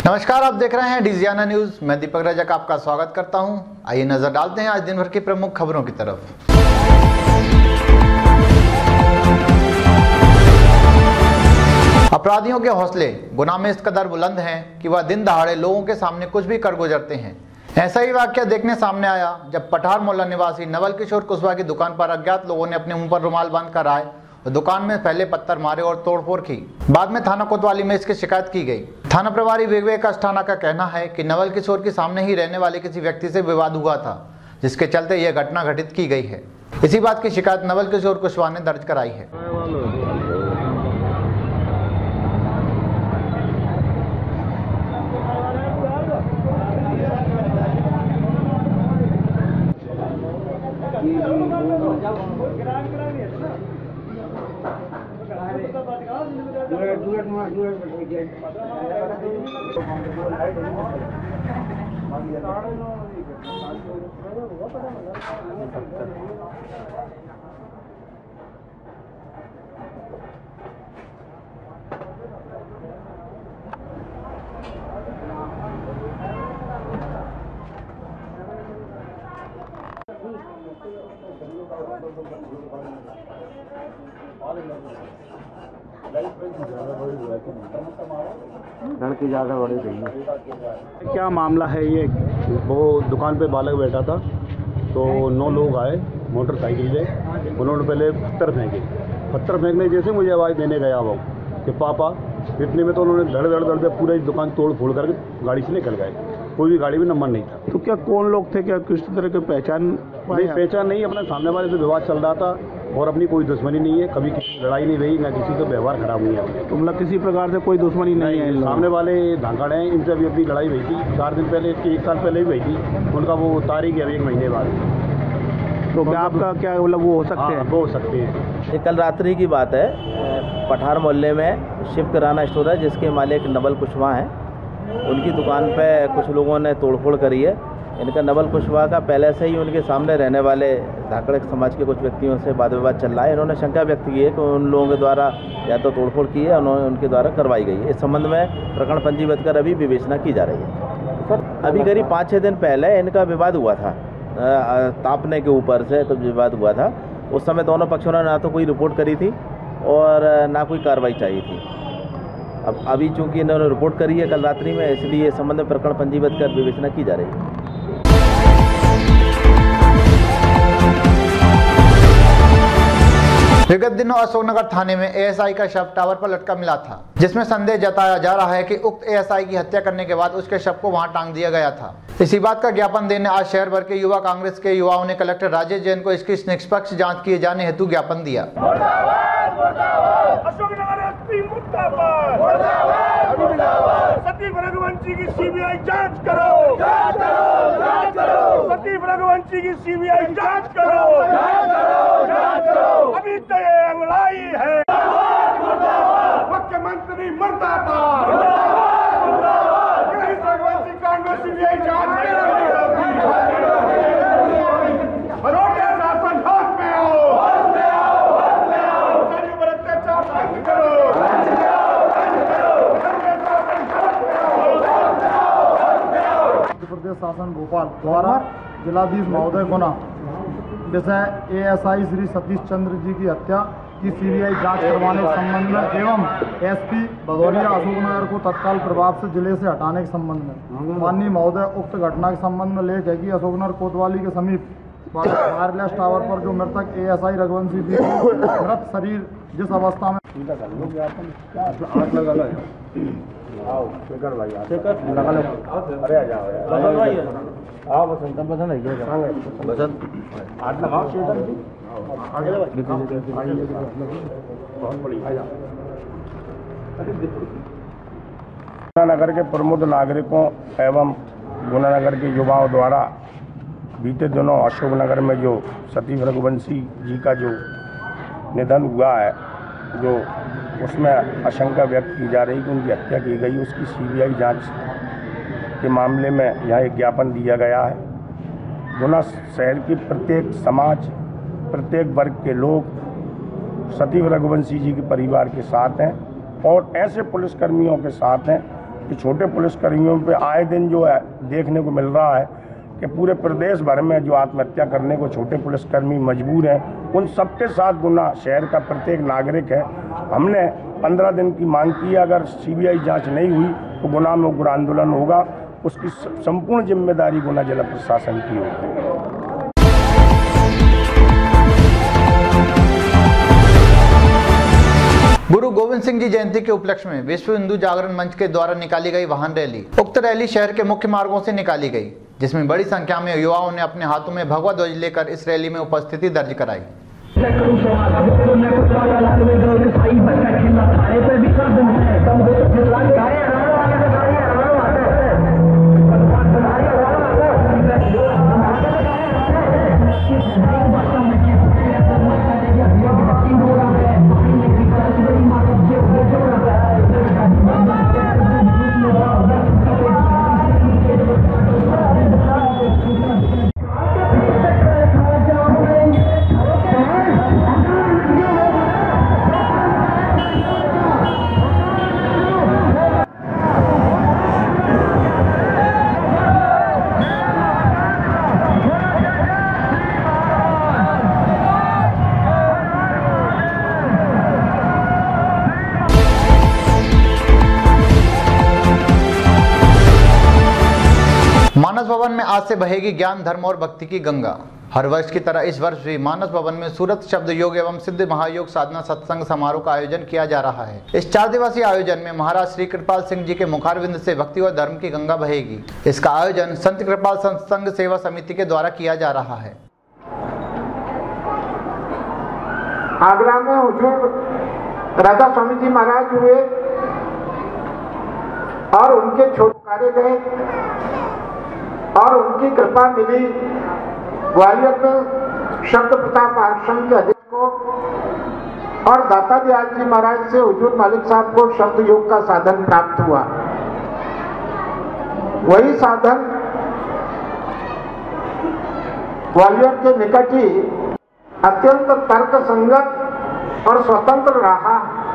नमस्कार, आप देख रहे हैं डिजियाना न्यूज। मैं दीपक रजक आपका स्वागत करता हूं। आइए नजर डालते हैं आज दिन भर की प्रमुख खबरों की तरफ। अपराधियों के हौसले गुनाह में इस कदर बुलंद हैं कि वह दिन दहाड़े लोगों के सामने कुछ भी कर गुजरते हैं। ऐसा ही वाकया देखने सामने आया जब पठार मोहल्ला निवासी नवल किशोर कुशवाहा की दुकान पर अज्ञात लोगों ने अपने मुंह पर रुमाल बांधकर आए और दुकान में पहले पत्थर मारे और तोड़फोड़ की। बाद में थाना कोतवाली में इसकी शिकायत की गई। थाना प्रभारी विवेक अस्थाना का कहना है कि नवल किशोर के सामने ही रहने वाले किसी व्यक्ति से विवाद हुआ था, जिसके चलते यह घटना घटित की गई है। इसी बात की शिकायत नवल किशोर कुशवाहा ने दर्ज कराई है। लड़की ज़्यादा बड़ी चाहिए। क्या मामला है ये? वो दुकान पे बालक बैठा था तो 9 लोग आए मोटरसाइकिल से। उन्होंने पहले पत्थर फेंकने जैसे मुझे आवाज़ देने गया वो कि पापा, इतने में तो उन्होंने धड़ धड़ पूरा दुकान तोड़ फोड़ करके गाड़ी से निकल गए। कोई भी गाड़ी में नंबर नहीं था। तो क्या कौन लोग थे? क्या किस तरह की पहचान नहीं, अपने सामने वाले से विवाद चल रहा था और अपनी कोई दुश्मनी नहीं है। कभी किसी लड़ाई नहीं रही, ना किसी का व्यवहार खराब हुई है। तो मतलब किसी प्रकार से कोई दुश्मनी नहीं है। सामने वाले धांकड़ हैं, इनसे भी अपनी लड़ाई हुई थी 4 दिन पहले, 1 साल पहले भी हुई थी। उनका वो तारीख है 1 महीने बाद। तो क्या आपका क्या मतलब वो हो सकते हैं? वो हो सकते हैं। ये कल रात्रि की बात है। पठार मोहल्ले में शिव किराना स्टोर है जिसके मालिक नवल कुशवाहा हैं। उनकी दुकान पे कुछ लोगों ने तोड़फोड़ करी है। इनका नवल कुशवाहा का पहले से ही उनके सामने रहने वाले धाकड़ समाज के कुछ व्यक्तियों से वाद विवाद चल रहा है। इन्होंने शंका व्यक्त की है कि उन लोगों के द्वारा या तो तोड़फोड़ की है, उनके द्वारा करवाई गई है। इस संबंध में प्रकरण पंजीबद्ध कर अभी विवेचना की जा रही है। अभी करीब 5-6 दिन पहले इनका विवाद हुआ था, तापने के ऊपर से कुछ विवाद हुआ था। उस समय दोनों पक्षों ने ना तो कोई रिपोर्ट करी थी और ना कोई कार्रवाई चाहिए थी। अब अभी चूंकि इन्होंने रिपोर्ट करी है कल रात्रि में, इसलिए इस संबंध में प्रकरण पंजीबद्ध कर विवेचना की जा रही है। विगत दिनों अशोकनगर थाने में एएसआई का शव टावर पर लटका मिला था, जिसमें संदेह जताया जा रहा है कि उक्त एएसआई की हत्या करने के बाद उसके शव को वहां टांग दिया गया था। इसी बात का ज्ञापन देने आज शहर भर के युवा कांग्रेस के युवाओं ने कलेक्टर राजेश जैन को इसकी निष्पक्ष जांच किए जाने हेतु ज्ञापन दिया। सतीश रघुवंशी की सीबीआई जांच करो, सतीश रघुवंशी की सीबीआई जांच करो। अभी तो ये अंगड़ाई है। मुख्यमंत्री मुर्दाबाद, रघुवंशी कांग्रेस सीबीआई जांच शासन हाथ में आओ, अत्याचार बंद करो। प्रदेश शासन भोपाल द्वारा जिलाधीश महोदय गुना विषय एएसआई श्री सतीश चंद्र जी की हत्या की सीबीआई जांच करवाने के संबंध में एवं एसपी भदौरिया अशोकनगर को तत्काल प्रभाव से जिले से हटाने के संबंध में माननीय महोदय उक्त घटना के संबंध में लेख है कि अशोकनगर कोतवाली के समीप वायरलेस टावर पर जो मृतक एएसआई रघुवंशी जी मृत शरीर जिस अवस्था में अरे आ जाओ यार, बसंत है क्या? बसंत हाथ लगाओ गुना नगर के प्रमुख नागरिकों एवं गुना नगर के युवाओं द्वारा बीते दिनों अशोकनगर में जो सतीश रघुवंशी जी का जो निधन हुआ है, जो उसमें आशंका व्यक्त की जा रही कि उनकी हत्या की गई, उसकी सीबीआई जांच के मामले में यहाँ एक ज्ञापन दिया गया है। गुना शहर की प्रत्येक समाज, प्रत्येक वर्ग के लोग सतीश रघुवंशी जी के परिवार के साथ हैं और ऐसे पुलिसकर्मियों के साथ हैं कि छोटे पुलिसकर्मियों पे आए दिन जो है देखने को मिल रहा है कि पूरे प्रदेश भर में जो आत्महत्या करने को छोटे पुलिसकर्मी मजबूर हैं, उन सबके साथ गुना शहर का प्रत्येक नागरिक है। हमने 15 दिन की मांग की है। अगर सीबीआई जांच नहीं हुई तो गुना में उग्र आंदोलन होगा। उसकी संपूर्ण जिम्मेदारी गुना जिला प्रशासन की होगी। गुरु गोविंद सिंह जी जयंती के उपलक्ष्य में विश्व हिंदू जागरण मंच के द्वारा निकाली गई वाहन रैली। उक्त रैली शहर के मुख्य मार्गों से निकाली गई, जिसमें बड़ी संख्या में युवाओं ने अपने हाथों में भगवा ध्वज लेकर इस रैली में उपस्थिति दर्ज कराई। मानस भवन में आज से बहेगी ज्ञान, धर्म और भक्ति की गंगा। हर वर्ष की तरह इस वर्ष भी मानस भवन में सूरत शब्द योग एवं सिद्ध महायोग साधना सत्संग समारोह का आयोजन किया जा रहा है। इस 4 दिवसीय आयोजन में महाराज श्री कृपाल सिंह जी के मुखारविंद से भक्ति और धर्म की गंगा बहेगी। इसका आयोजन संत कृपाल सत्संग सेवा समिति के द्वारा किया जा रहा है। आगरा में हुजूर राधा स्वामी जी महाराज हुए और उनके छोड़े गए और उनकी कृपा मिली। ग्वालियर में शब्द प्रताप आश्रम के अध्यक्ष को और दाता दयाल जी महाराज से हुजूर मालिक साहब को शब्द योग का साधन प्राप्त हुआ। वही साधन ग्वालियर के निकट ही अत्यंत तर्क संगत और स्वतंत्र रहा।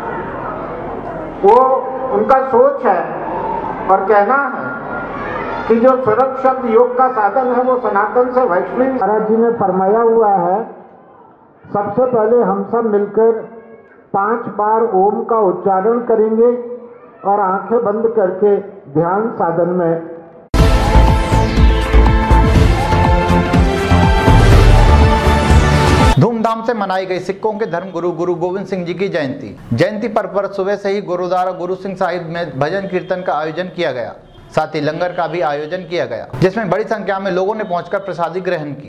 वो उनका सोच है और कहना है कि जो सूरत शब्द योग का साधन है वो सनातन से वैष्णव महाराज जी ने फरमाया हुआ है। सबसे पहले हम सब मिलकर 5 बार ओम का उच्चारण करेंगे और आंखें बंद करके ध्यान साधन में धूमधाम से मनाई गई सिखों के धर्म गुरु गुरु गोविंद सिंह जी की जयंती पर सुबह से ही गुरुद्वारा गुरु सिंह साहिब में भजन कीर्तन का आयोजन किया गया। साथ ही लंगर का भी आयोजन किया गया, जिसमें बड़ी संख्या में लोगों ने पहुंचकर प्रसादी ग्रहण की।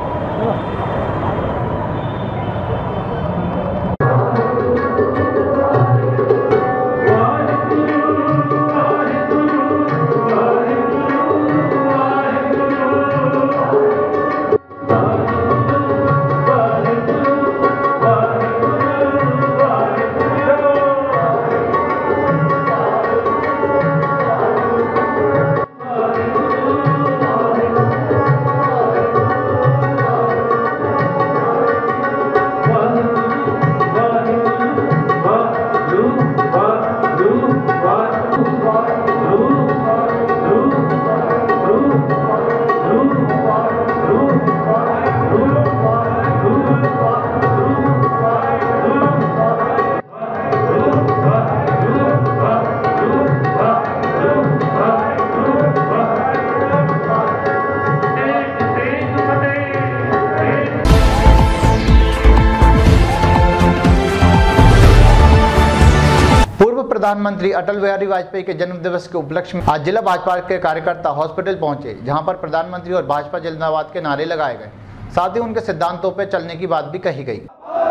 प्रधानमंत्री अटल बिहारी वाजपेयी के जन्म दिवस के उपलक्ष्य में आज जिला भाजपा के कार्यकर्ता हॉस्पिटल पहुंचे, जहां पर प्रधानमंत्री और भाजपा जिंदाबाद के नारे लगाए गए। साथ ही उनके सिद्धांतों पर चलने की बात भी कही गई।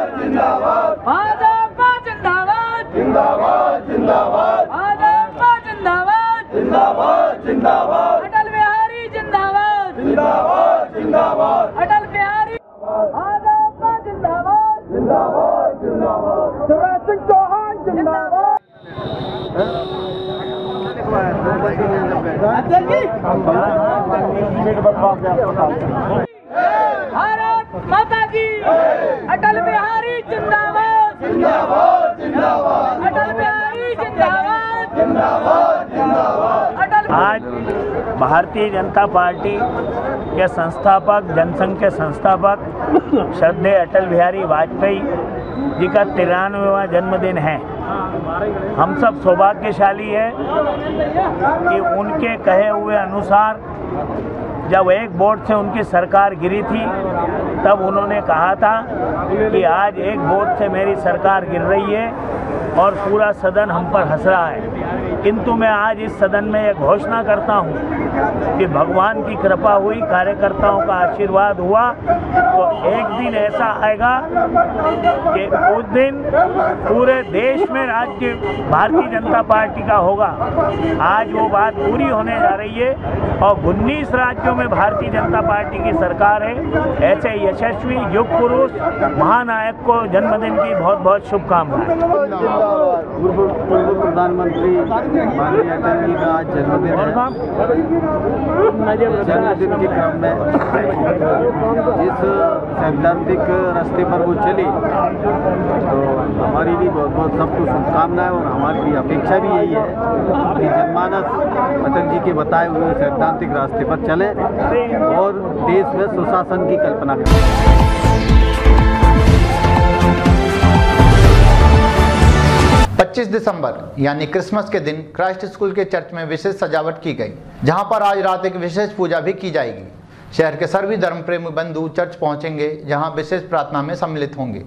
अटल बिहारी जिंदाबाद, अटल बिहारी जिंदाबाद, शिवराज सिंह चौहान जिंदाबाद। भारत माता की, अटल बिहारी जिंदाबाद, अटल बिहारी जिंदाबाद। आज भारतीय जनता पार्टी के संस्थापक, जनसंघ के संस्थापक श्रद्धेय अटल बिहारी वाजपेयी जी का 93वां जन्मदिन है। हम सब सौभाग्यशाली हैं कि उनके कहे हुए अनुसार जब एक वोट से उनकी सरकार गिरी थी तब उन्होंने कहा था कि आज एक वोट से मेरी सरकार गिर रही है और पूरा सदन हम पर हंस रहा है। किंतु मैं आज इस सदन में एक घोषणा करता हूं कि भगवान की कृपा हुई, कार्यकर्ताओं का आशीर्वाद हुआ तो एक दिन ऐसा आएगा कि उस दिन पूरे देश में राज्य भारतीय जनता पार्टी का होगा। आज वो बात पूरी होने जा रही है और 19 राज्यों में भारतीय जनता पार्टी की सरकार है। ऐसे यशस्वी युग पुरुष महानायक को जन्मदिन की बहुत बहुत शुभकामनाएं। पूर्व प्रधानमंत्री माननीय अटल जी का आज जन्मदिन है। जन्मदिन के क्रम में जिस सैद्धांतिक रास्ते पर वो चली तो हमारी भी बहुत बहुत सबको शुभकामनाएं और हमारी भी अपेक्षा भी यही है कि जनमानस अटल जी के बताए हुए सैद्धांतिक रास्ते पर चले और देश में सुशासन की कल्पना करें। 25 दिसंबर यानी क्रिसमस के दिन क्राइस्ट स्कूल के चर्च में विशेष सजावट की गई, जहां पर आज रात एक विशेष पूजा भी की जाएगी। शहर के सभी धर्म प्रेमी बंधु चर्च पहुंचेंगे, जहां विशेष प्रार्थना में सम्मिलित होंगे।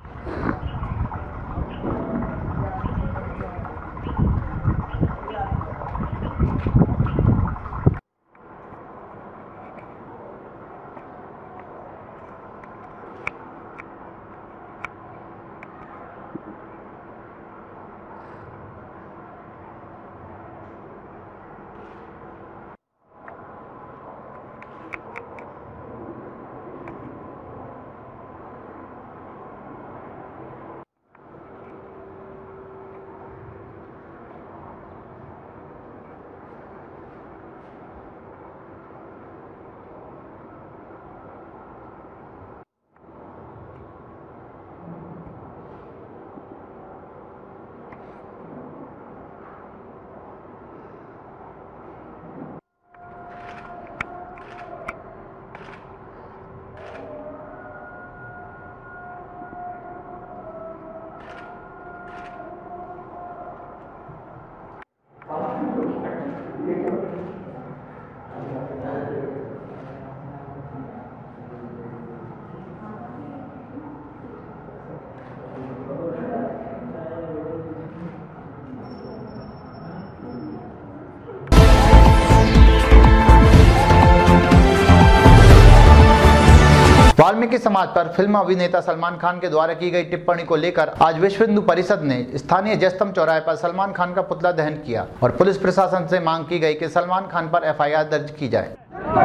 वाल्मीकि समाज पर फिल्म अभिनेता सलमान खान के द्वारा की गई टिप्पणी को लेकर आज विश्व हिंदू परिषद ने स्थानीय जयस्तंभ चौराहे पर सलमान खान का पुतला दहन किया और पुलिस प्रशासन से मांग की गई कि सलमान खान पर एफआईआर दर्ज की जाए।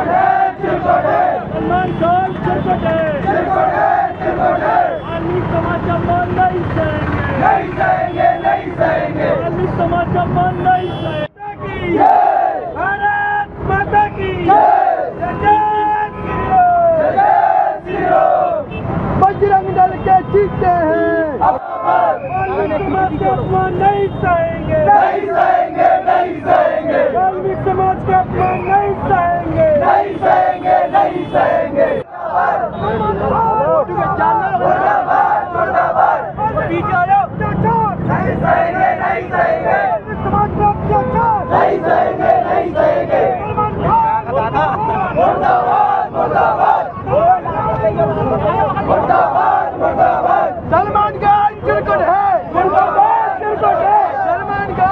बजरंग दल के जीते हैं, वाल्मीकि अपमान नहीं सहेंगे, नहीं सहेंगे, नहीं सहेंगे, वाल्मीकि समाज के अपमान नहीं सहेंगे, नहीं सहेंगे, नहीं सहेंगे। नहीं सहेंगे, नहीं सहेंगे, समाज के अत्याचार नहीं सहेंगे, नहीं सहेंगे। मुर्दाबाद, मुर्दाबाद, मुर्दाबाद, मुर्दाबाद। सलमान खान चिरकुट है, मुर्दाबाद चिरकुट है, सलमान खान।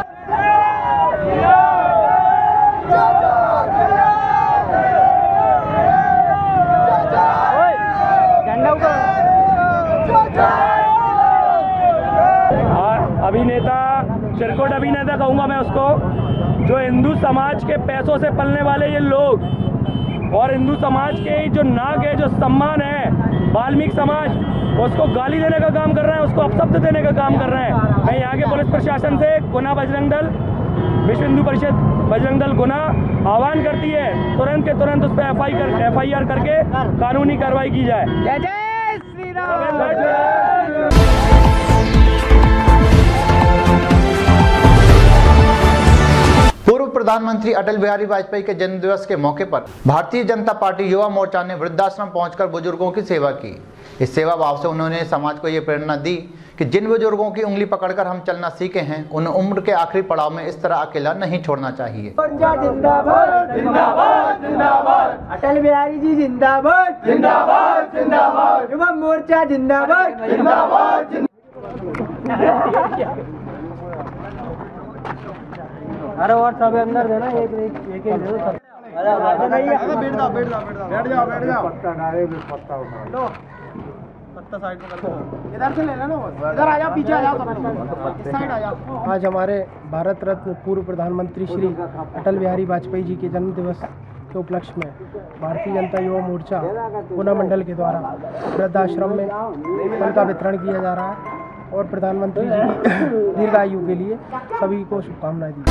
अभिनेता चिरकुट अभिनेता कहूँगा मैं उसको, जो हिंदू समाज के पैसों से पलने वाले ये लोग और हिंदू समाज के जो नाक है, जो सम्मान है, वाल्मीकि समाज उसको गाली देने का काम कर रहा है, उसको अपशब्द देने का काम कर रहा है। मैं यहाँ के पुलिस प्रशासन से गुना बजरंग दल, विश्व हिंदू परिषद बजरंग दल गुना आह्वान करती है तुरंत के तुरंत उस पर एफआईआर करके कानूनी कार्रवाई की जाए। जय जय श्री राम। प्रधानमंत्री अटल बिहारी वाजपेयी के जन्मदिवस के मौके पर भारतीय जनता पार्टी युवा मोर्चा ने वृद्धाश्रम पहुंचकर बुजुर्गों की सेवा की। इस सेवा भाव से उन्होंने समाज को ये प्रेरणा दी कि जिन बुजुर्गों की उंगली पकड़कर हम चलना सीखे हैं, उन्हें उम्र के आखिरी पड़ाव में इस तरह अकेला नहीं छोड़ना चाहिए। जिंदाबाद जिंदाबाद जिंदाबाद, अटल बिहारी जी जिंदाबाद जिंदाबाद जिंदाबाद, युवा मोर्चा जिंदाबाद जिंदाबाद। अरे और सब अंदर देना, एक एक दे दो सब। बैठ जाओ पत्ता साइड में कर दो, इधर से ले लेना, इधर आ जाओ, पीछे आ जाओ, इस साइड आ जाओ। आज हमारे भारत रत्न पूर्व प्रधानमंत्री श्री अटल बिहारी वाजपेयी जी के जन्म दिवस के उपलक्ष्य में भारतीय जनता युवा मोर्चा गुना मंडल के द्वारा वृद्धाश्रम में फल का वितरण किया जा रहा है और प्रधानमंत्री जी की दीर्घायु के लिए सभी को शुभकामनाएं दी।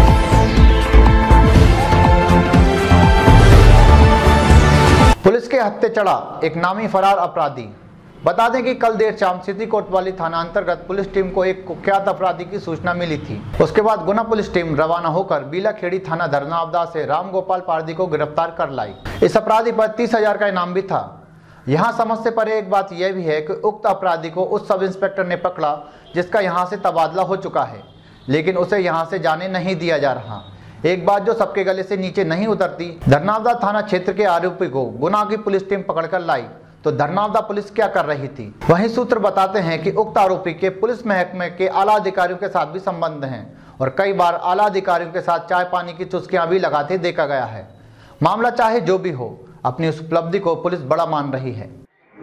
पुलिस के हत्थे चढ़ा एक नामी फरार अपराधी। बता दें कि कल देर शाम सिटी कोतवाली थाना अंतर्गत पुलिस टीम को एक कुख्यात अपराधी की सूचना मिली थी। उसके बाद गुना पुलिस टीम रवाना होकर बीलाखेड़ी थाना धरनावदा से राम गोपाल पारदी को गिरफ्तार कर लाई। इस अपराधी पर 30,000 का इनाम भी था। यहाँ समझ से परे एक बात यह भी है कि उक्त अपराधी को उस सब इंस्पेक्टर ने पकड़ा जिसका यहाँ से तबादला हो चुका है, लेकिन उसे यहाँ से जाने नहीं दिया जा रहा। एक बात जो सबके गले से नीचे नहीं उतरती, धरनावदा थाना क्षेत्र के आरोपी को गुना की पुलिस टीम पकड़कर लाई तो धरनावदा पुलिस क्या कर रही थी। वहीं सूत्र बताते हैं कि उक्त आरोपी के पुलिस महकमे के आला अधिकारियों के साथ भी संबंध हैं और कई बार आला अधिकारियों के साथ चाय पानी की चुस्कियां भी लगाते देखा गया है। मामला चाहे जो भी हो, अपनी उस उपलब्धि को पुलिस बड़ा मान रही है।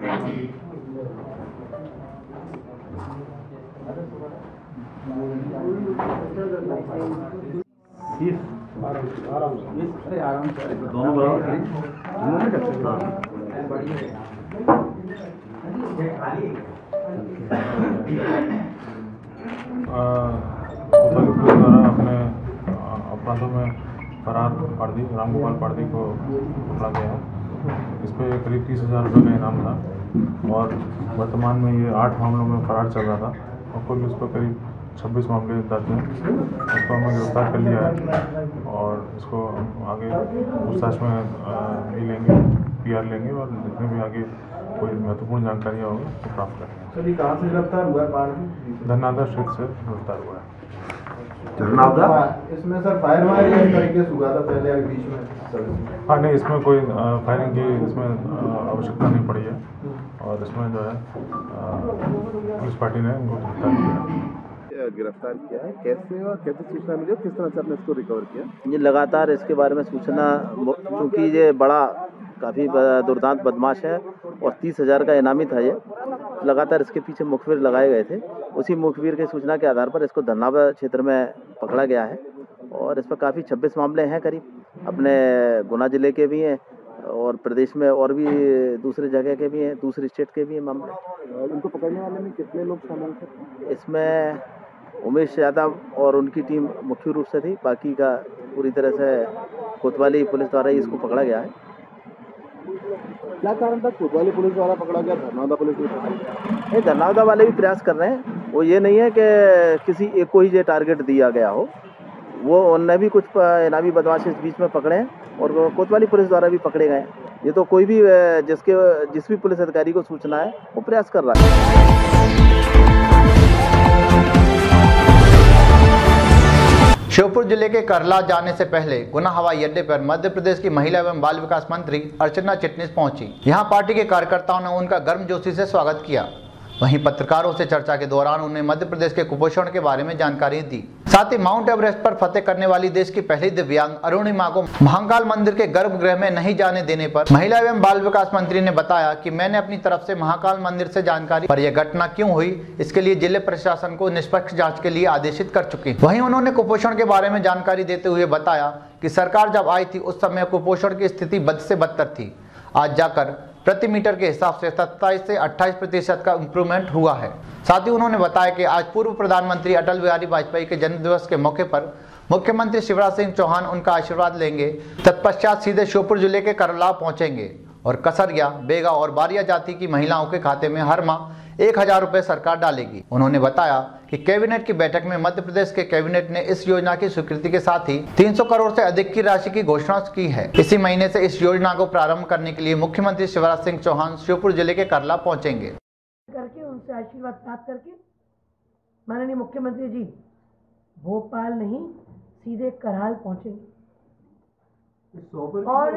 द्वारा अपने अपराधों में फरार पारदी राम गोपाल पारदी को पकड़ा गया है। इस पर करीब 30,000 रुपये का इनाम था और वर्तमान में ये 8 मामलों में फरार चल रहा था और कुल इस पर करीब 26 मामले दर्ज हैं। इसको हमने गिरफ्तार कर लिया है और इसको आगे पूछताछ में भी लेंगे, PR लेंगे और जितने भी आगे कोई महत्वपूर्ण जानकारियाँ होगी तो प्राप्त करेंगे। सर, कहाँ से गिरफ्तार हुआ है? धरनावदा क्षेत्र से गिरफ्तार हुआ है। धरनावदा इसमें सर फायर वायर किस तरीके से हुआ था पहले अभी बीच में? हाँ नहीं, इसमें कोई फायरिंग की इसमें आवश्यकता नहीं पड़ी है और इसमें जो है पुलिस पार्टी ने उनको गिरफ्तार किया है। कैसे और कैसे सूचना मिली और किस तरह से आपने इसको रिकवर किया? ये लगातार इसके बारे में सूचना, क्योंकि ये बड़ा काफ़ी दुर्दांत बदमाश है और 30,000 का इनामी था। ये लगातार इसके पीछे मुखबिर लगाए गए थे। उसी मुखबिर की सूचना के आधार पर इसको धरनावदा क्षेत्र में पकड़ा गया है और इस पर काफ़ी 26 मामले हैं करीब। अपने गुना जिले के भी हैं और प्रदेश में और भी दूसरी जगह के भी हैं, दूसरी स्टेट के भी हैं मामले। उनको पकड़ने वाले में कितने लोग शामिल थे? इसमें उमेश यादव और उनकी टीम मुख्य रूप से थी, बाकी का पूरी तरह से कोतवाली पुलिस द्वारा ही इसको पकड़ा गया है। क्या कारण था कोतवाली पुलिस द्वारा पकड़ा गया, धरनावदा पुलिस ये धरनावदा वाले भी प्रयास कर रहे हैं। वो ये नहीं है कि किसी एक को ही ये टारगेट दिया गया हो, वो उनने भी कुछ इनामी बदमाश इस बीच में पकड़े हैं और कोतवाली पुलिस द्वारा भी पकड़े गए। ये तो कोई भी जिस भी पुलिस अधिकारी को सूचना है वो प्रयास कर रहा है। श्योपुर जिले के करला जाने से पहले गुना हवाई अड्डे पर मध्य प्रदेश की महिला एवं बाल विकास मंत्री अर्चना चिटनीस पहुंची। यहां पार्टी के कार्यकर्ताओं ने उनका गर्मजोशी से स्वागत किया। वहीं पत्रकारों से चर्चा के दौरान उन्हें मध्य प्रदेश के कुपोषण के बारे में जानकारी दी। साथ ही माउंट एवरेस्ट पर फतेह करने वाली देश की पहली दिव्यांग अरुणिमा को महाकाल मंदिर के गर्भगृह में नहीं जाने देने पर महिला एवं बाल विकास मंत्री ने बताया कि मैंने अपनी तरफ से महाकाल मंदिर से जानकारी पर यह घटना क्यों हुई, इसके लिए जिले प्रशासन को निष्पक्ष जाँच के लिए आदेशित कर चुकी। वहीं उन्होंने कुपोषण के बारे में जानकारी देते हुए बताया कि सरकार जब आई थी उस समय कुपोषण की स्थिति बद से बदतर थी। आज जाकर प्रति मीटर के हिसाब से 27 से 28% का इम्प्रूवमेंट हुआ है। साथ ही उन्होंने बताया कि आज पूर्व प्रधानमंत्री अटल बिहारी वाजपेयी के जन्मदिवस के मौके पर मुख्यमंत्री शिवराज सिंह चौहान उनका आशीर्वाद लेंगे। तत्पश्चात सीधे श्योपुर जिले के करला पहुंचेंगे और कसरिया, बेगा और बारिया जाति की महिलाओं के खाते में हर माह 1000 रुपए सरकार डालेगी। उन्होंने बताया कि कैबिनेट की बैठक में मध्य प्रदेश के कैबिनेट ने इस योजना की स्वीकृति के साथ ही 300 करोड़ से अधिक की राशि की घोषणा की है। इसी महीने से इस योजना को प्रारंभ करने के लिए मुख्यमंत्री शिवराज सिंह चौहान श्योपुर जिले के करला पहुंचेंगे। करके उनसे आशीर्वाद प्राप्त करके माननीय मुख्यमंत्री जी भोपाल नहीं सीधे करहाल पहुंचेंगे और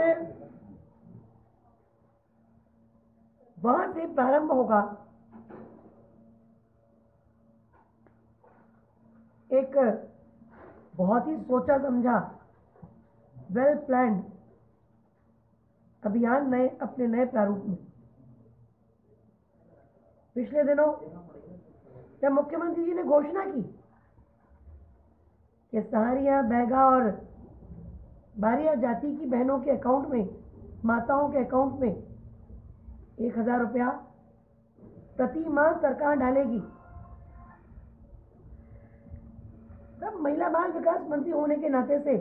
वहां से प्रारंभ होगा एक बहुत ही सोचा समझा वेल प्लान्ड अभियान अपने नए प्रारूप में। पिछले दिनों जब मुख्यमंत्री जी ने घोषणा की कि सहारिया, बैगा और बारिया जाति की बहनों के अकाउंट में, माताओं के अकाउंट में 1000 रुपया प्रति माह सरकार डालेगी, तब महिला बाल विकास मंत्री होने के नाते से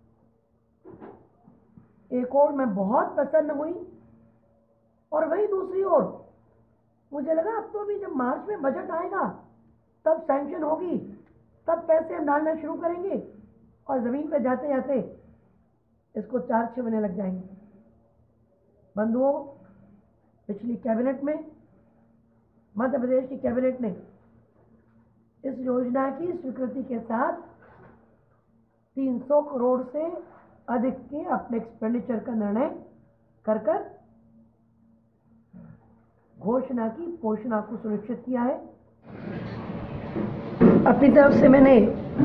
एक ओर मैं बहुत प्रसन्न हुई और वही दूसरी ओर मुझे लगा अब तो अभी जब मार्च में बजट आएगा तब सैंक्शन होगी, तब पैसे हम डालना शुरू करेंगे और ज़मीन पर जाते जाते इसको 4-6 महीने लग जाएंगे। बंधुओं, पिछली कैबिनेट में मध्य प्रदेश की कैबिनेट ने इस योजना की स्वीकृति के साथ 300 करोड़ से अधिक के अपने एक्सपेंडिचर का निर्णय कर घोषणा की पोषणा को सुनिश्चित किया है। अपनी तरफ से मैंने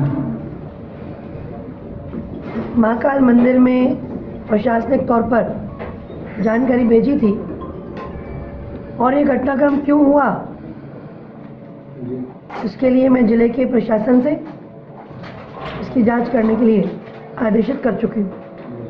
महाकाल मंदिर में प्रशासनिक तौर पर जानकारी भेजी थी और ये घटनाक्रम क्यों हुआ इसके लिए मैं जिले के प्रशासन से इसकी जांच करने के लिए आदेशित कर चुकी हूँ।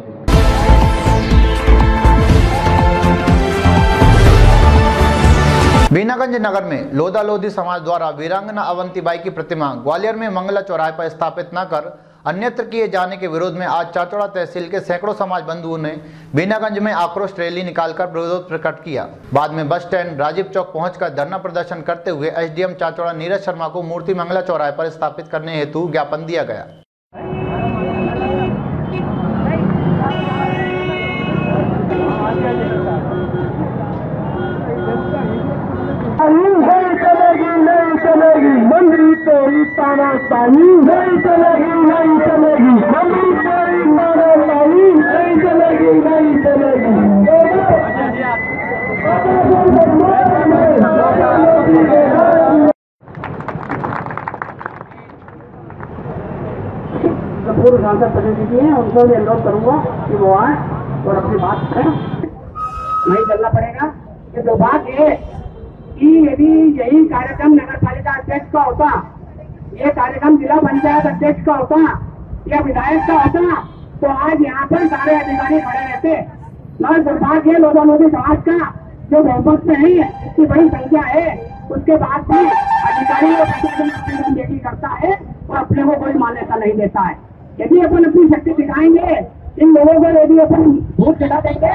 बीनागंज नगर में लोधा लोधी समाज द्वारा वीरांगना अवंतीबाई की प्रतिमा ग्वालियर में मंगला चौराहे पर स्थापित न कर अन्यत्र किए जाने के विरोध में आज चाचौड़ा तहसील के सैकड़ों समाज बंधुओं ने बीनागंज में आक्रोश रैली निकालकर विरोध प्रकट किया। बाद में बस स्टैंड राजीव चौक पहुंचकर धरना प्रदर्शन करते हुए एसडीएम चाचौड़ा नीरज शर्मा को मूर्ति मंगला चौराहे पर स्थापित करने हेतु ज्ञापन दिया गया। नहीं चलेगी मंदिर तेरी तानाशाही, नहीं चलेगी नहीं चलेगी मंदिर तेरी तानाशाही, नहीं चलेगी नहीं चलेगी। पूर्व सांसद प्रतिनिधि हैं, उनको मैं अनुरोध करूंगा कि वो आए और अपनी बात करें। नहीं चलना पड़ेगा। ये दुर्भाग्य है कि यदि यही कार्यक्रम नगर पालिका अध्यक्ष का होता, ये कार्यक्रम जिला पंचायत अध्यक्ष का होता या विधायक का होता तो आज यहाँ पर सारे अधिकारी खड़े रहते। और दुर्भाग्य है लोधा लोधी समाज का जो बहुमत में नहीं है, इसकी बड़ी संख्या है, उसके बाद भी अधिकारी और प्रशासन देखी करता है और अपने को कोई मान्यता नहीं देता है। यदि अपन अपनी शक्ति दिखाएंगे, इन लोगों को यदि अपन वोट दिला देंगे,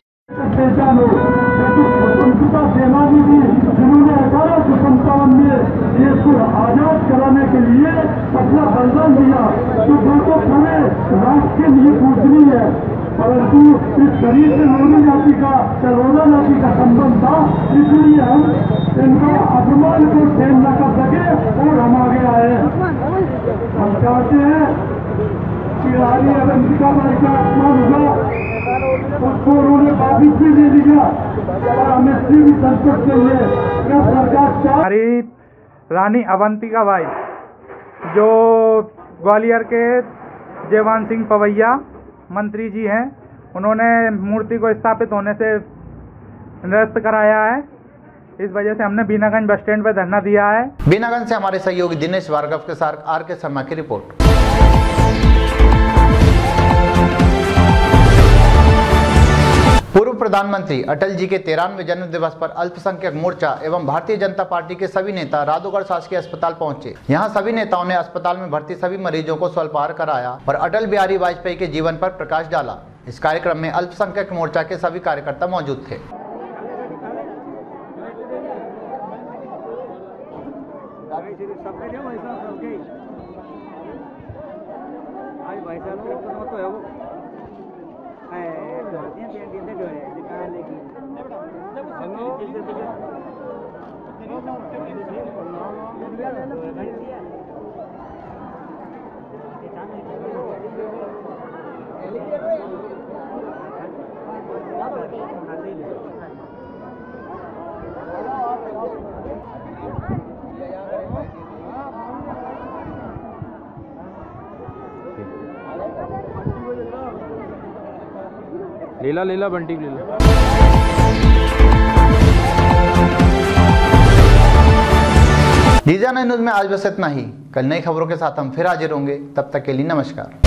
स्वतंत्रता सेनानी भी जिन्होंने 1857 में देश को आजाद कराने के लिए अपना बलिदान दिया, तो दोस्तों पूरे राष्ट्र के लिए पूछनी है। परंतु इस शरीर से लोधी जाति का लोधा जाति का संबंध था, इसलिए हम इनका अपमान को सहन न कर सके और हम आगे आए। हम चाहते हैं कि रानी अवंतिकाबाई का अपमान हुआ, उसको उन्होंने वापिस भी दे दिया और हमें भी संकट के लिए सरकार। हमारी रानी अवंतिकाबाई जो ग्वालियर के जयवान सिंह पवैया मंत्री जी हैं, उन्होंने मूर्ति को स्थापित होने से निरस्त कराया है। इस वजह से हमने बीनागंज बस स्टैंड पर धरना दिया है। बीनागंज से हमारे सहयोगी दिनेश भार्गव के साथ आर.के. शर्मा की रिपोर्ट। पूर्व प्रधानमंत्री अटल जी के 93वें जन्म दिवस पर अल्पसंख्यक मोर्चा एवं भारतीय जनता पार्टी के सभी नेता राधोगढ़ शासकीय अस्पताल पहुंचे। यहां सभी नेताओं ने अस्पताल में भर्ती सभी मरीजों को स्वल्पाहार कराया और अटल बिहारी वाजपेयी के जीवन पर प्रकाश डाला। इस कार्यक्रम में अल्पसंख्यक मोर्चा के सभी कार्यकर्ता मौजूद थे। भाई साहब तो है वो लीला लीला बंटी लीला। जीजाना न्यूज में आज बस इतना ही। कल नई खबरों के साथ हम फिर हाजिर होंगे, तब तक के लिए नमस्कार।